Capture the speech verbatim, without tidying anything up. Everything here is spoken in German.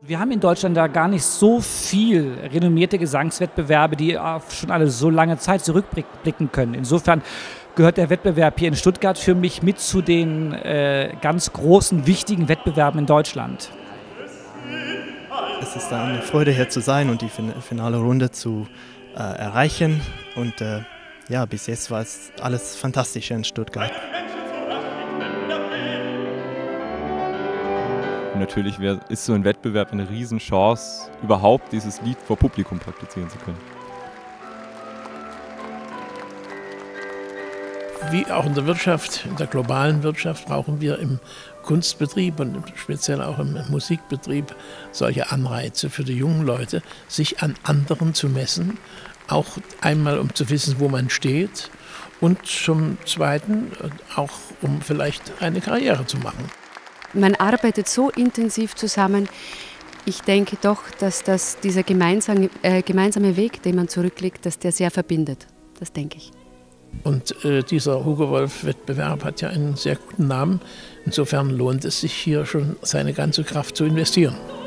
Wir haben in Deutschland da gar nicht so viel renommierte Gesangswettbewerbe, die auf schon alle so lange Zeit zurückblicken können. Insofern gehört der Wettbewerb hier in Stuttgart für mich mit zu den äh, ganz großen, wichtigen Wettbewerben in Deutschland. Es ist eine Freude, hier zu sein und die finale Runde zu äh, erreichen. Und äh, ja, bis jetzt war es alles fantastisch in Stuttgart. Natürlich wär, ist so ein Wettbewerb eine Riesenchance, überhaupt dieses Lied vor Publikum praktizieren zu können. Wie auch in der Wirtschaft, in der globalen Wirtschaft, brauchen wir im Kunstbetrieb und speziell auch im Musikbetrieb solche Anreize für die jungen Leute, sich an anderen zu messen. Auch einmal, um zu wissen, wo man steht, und zum Zweiten auch, um vielleicht eine Karriere zu machen. Man arbeitet so intensiv zusammen. Ich denke doch, dass das, dieser gemeinsame, äh, gemeinsame Weg, den man zurücklegt, dass der sehr verbindet. Das denke ich. Und äh, dieser Hugo Wolf-Wettbewerb hat ja einen sehr guten Namen. Insofern lohnt es sich hier schon, seine ganze Kraft zu investieren.